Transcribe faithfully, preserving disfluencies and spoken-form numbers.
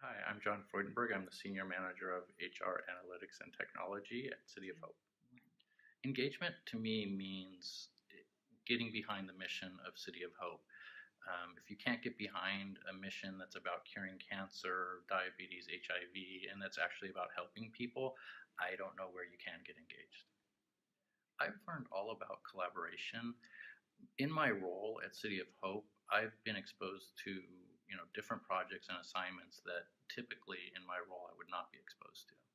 Hi, I'm John Freudenberg. I'm the Senior Manager of H R Analytics and Technology at City of Hope. Engagement to me means getting behind the mission of City of Hope. Um, if you can't get behind a mission that's about curing cancer, diabetes, H I V, and that's actually about helping people, I don't know where you can get engaged. I've learned all about collaboration. In my role at City of Hope, I've been exposed to you know different projects and assignments that typically in my role I would not be exposed to.